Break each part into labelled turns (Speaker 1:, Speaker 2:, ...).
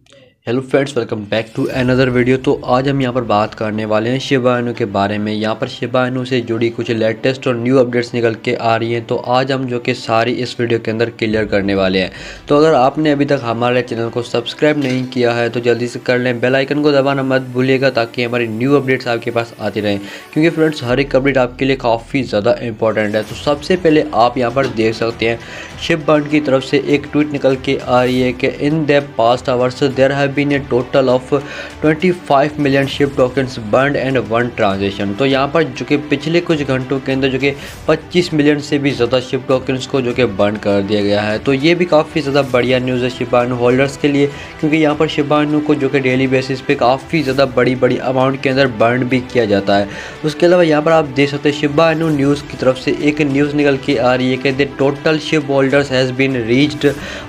Speaker 1: Hello friends, welcome back to another video. तो आज हम यहाँ पर बात करने वाले हैं शिबा इनू के बारे में। यहाँ पर शिबा इनू से जुड़ी कुछ लेटेस्ट और न्यू अपडेट्स निकल के आ रही हैं, तो आज हम जो कि सारी इस वीडियो के अंदर क्लियर करने वाले हैं। तो अगर आपने अभी तक हमारे चैनल को सब्सक्राइब नहीं किया है तो जल्दी से कर लें, बेल आइकन को दबाना मत भूलिएगा ताकि हमारी न्यू अपडेट्स आपके पास आती रहें, क्योंकि फ्रेंड्स हर एक अपडेट आपके लिए काफ़ी ज़्यादा इंपॉर्टेंट है। तो सबसे पहले आप यहाँ पर देख सकते हैं शिब बंड की तरफ से एक ट्वीट निकल के आ रही है कि in the past hours there have been a total of 25 million SHIB tokens burned and one transaction. तो यहाँ पर जो कि पिछले कुछ घंटों के अंदर जो कि 25 मिलियन से भी ज़्यादा शिप टोकन्स को जो कि बर्न कर दिया गया है। तो ये भी काफ़ी ज़्यादा बढ़िया न्यूज़ है शिबा इनू होल्डर्स के लिए, क्योंकि यहाँ पर शिबा इनू को जो कि डेली बेसिस पे काफ़ी ज़्यादा बड़ी अमाउंट के अंदर बर्न भी किया जाता है। उसके अलावा यहाँ पर आप देख सकते हैं शिबा इनू न्यूज़ की तरफ से एक न्यूज़ निकल के आ रही है कि the total SHIB holders has been reached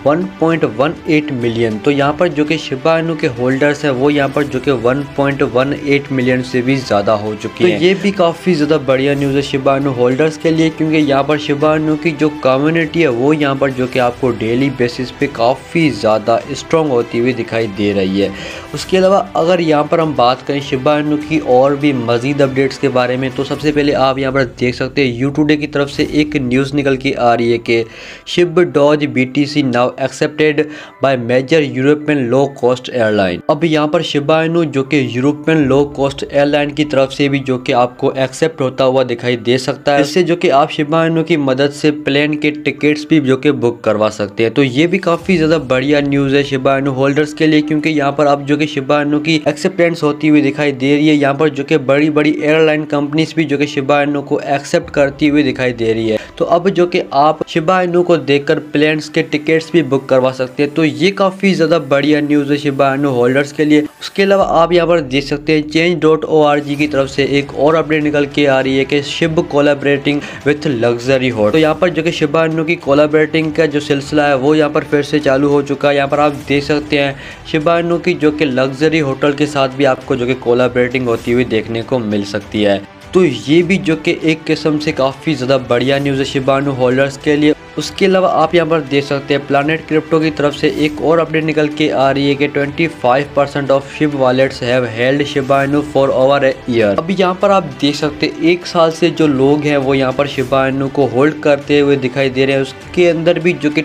Speaker 1: 1.18 million. तो यहाँ पर जो कि शिबा इनू के होल्डर्स है वो यहाँ पर जो कि 1.18 मिलियन से भी ज़्यादा हो चुके हैं। तो ये भी काफ़ी ज़्यादा बढ़िया न्यूज़ है शिबा इनू होल्डर्स के लिए, क्योंकि यहाँ पर शिबा इनू की जो कम्युनिटी है वो यहाँ पर जो कि आपको डेली बेसिस पे काफ़ी ज़्यादा स्ट्रॉन्ग होती हुई दिखाई दे रही है। उसके अलावा अगर यहाँ पर हम बात करें शिबा इनू की और भी मज़ीद अपडेट्स के बारे में, तो सबसे पहले आप यहाँ पर देख सकते हैं यू टुडे की तरफ से एक न्यूज़ निकल के आ रही है कि SHIB Doge BTC now accepted by major European low cost airline. अब यहाँ पर शिबा इनू जो कि यूरोपियन लो कॉस्ट एयरलाइन की तरफ से भी जो कि आपको एक्सेप्ट होता हुआ दिखाई दे सकता है। इससे जो कि आप शिबा इनू की मदद से प्लेन के टिकट्स भी जो कि बुक करवा सकते हैं। तो ये भी काफ़ी ज़्यादा बढ़िया न्यूज़ है शिबा इनू होल्डर्स के लिए, क्योंकि यहाँ पर आप जो कि शिबा इनू की एक्सेप्टेंस होती हुई दिखाई दे रही है। यहाँ पर जो कि बड़ी एयरलाइन कंपनीज भी जो कि शिबा इनू को एक्सेप्ट करती हुई दिखाई दे रही है। तो अब जो कि आप शिबा इनू को देखकर प्लेन्स के टिकट्स भी बुक करवा सकते हैं। तो ये काफ़ी ज़्यादा बढ़िया न्यूज़ है शिबा इनू होल्डर्स के लिए। उसके अलावा आप यहाँ पर देख सकते हैं change.org की तरफ से एक और अपडेट निकल के आ रही है कि Shiv collaborating with luxury hotel. तो यहाँ पर जो कि शिबा इनू की कोलैबोरेटिंग का जो सिलसिला है वो यहाँ पर फिर से चालू हो चुका है। यहाँ पर आप देख सकते हैं शिबा इनू की जो कि लग्जरी होटल के साथ भी आपको जो कि कोलैबोरेटिंग होती हुई देखने को मिल सकती है। तो ये भी जो कि एक किस्म से काफ़ी ज़्यादा बढ़िया न्यूज़ है शिबा इनू होल्डर्स के लिए। उसके अलावा आप यहाँ पर देख सकते हैं प्लैनेट क्रिप्टो की तरफ से एक और अपडेट निकल के आ रही है कि 25% of SHIB wallets have held Shiba Inu for over a year. अब यहाँ पर आप देख सकते हैं 1 साल से जो लोग हैं वो यहाँ पर शिबा इनू को होल्ड करते हुए दिखाई दे रहे हैं। उसके अंदर भी जो कि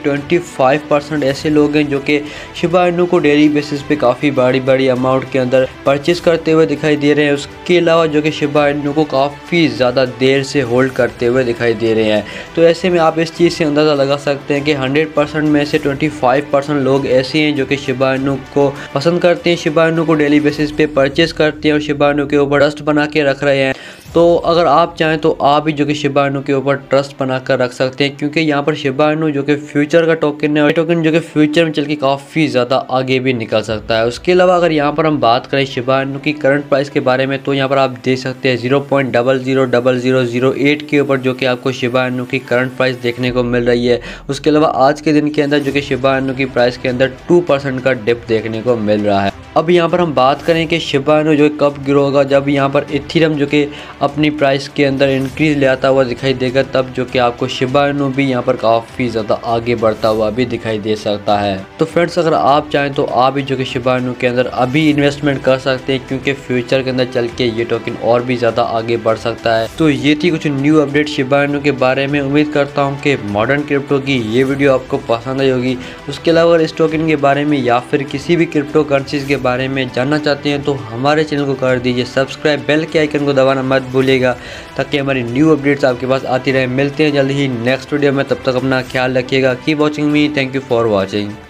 Speaker 1: 25% ऐसे लोग हैं जो कि शिबा इनू को डेली बेसिस पे काफ़ी बड़ी अमाउंट के अंदर परचेस करते हुए दिखाई दे रहे हैं। उसके अलावा जो कि शिबा इनू को काफ़ी ज़्यादा देर से होल्ड करते हुए दिखाई दे रहे हैं। तो ऐसे में आप इस चीज़ से अंदाज़ा लगा सकते हैं कि 100% में से 25% लोग ऐसे हैं जो कि शिबा इनू को पसंद करते हैं, शिबा इनू को डेली बेसिस पे परचेस करते हैं और शिबा इनू के ऊपर ट्रस्ट बना के रख रहे हैं। तो अगर आप चाहें तो आप भी जो कि शिबा इनू के ऊपर ट्रस्ट बनाकर रख सकते हैं, क्योंकि यहाँ पर शिबा इनू जो कि फ्यूचर का टोकन है और टोकन जो कि फ्यूचर में चल के काफ़ी ज़्यादा आगे भी निकल सकता है। उसके अलावा अगर यहाँ पर हम बात करें शिबा इनू की करंट प्राइस के बारे में, तो यहाँ पर आप देख सकते हैं 0.000008 के ऊपर जो कि आपको शिबा इनू की करंट प्राइस देखने को मिल रही है। उसके अलावा आज के दिन के अंदर जो कि शिबा इनू की प्राइस के अंदर 2% का डिप देखने को मिल रहा है। अब यहाँ पर हम बात करें कि शिबा इनू जो कब ग्रो होगा, जब यहाँ पर इथेरियम जो कि अपनी प्राइस के अंदर इंक्रीज ले आता हुआ दिखाई देगा, तब जो कि आपको शिबा इनू भी यहाँ पर काफ़ी ज़्यादा आगे बढ़ता हुआ भी दिखाई दे सकता है। तो फ्रेंड्स अगर आप चाहें तो आप भी जो कि शिबा इनू के अंदर अभी इन्वेस्टमेंट कर सकते हैं, क्योंकि फ्यूचर के अंदर चल के ये टोकन और भी ज़्यादा आगे बढ़ सकता है। तो ये थी कुछ न्यू अपडेट शिबा इनू के बारे में। उम्मीद करता हूँ कि मॉडर्न क्रिप्टो की ये वीडियो आपको पसंद आई होगी। उसके अलावा अगर इस टोकन के बारे में या फिर किसी भी क्रिप्टो करेंसीज के बारे में जानना चाहते हैं तो हमारे चैनल को कर दीजिए सब्सक्राइब, बेल के आइकन को दबाना मत भूलिएगा ताकि हमारी न्यू अपडेट्स आपके पास आती रहे। मिलते हैं जल्द ही नेक्स्ट वीडियो में, तब तक अपना ख्याल रखिएगा। Keep watching me, thank you for watching.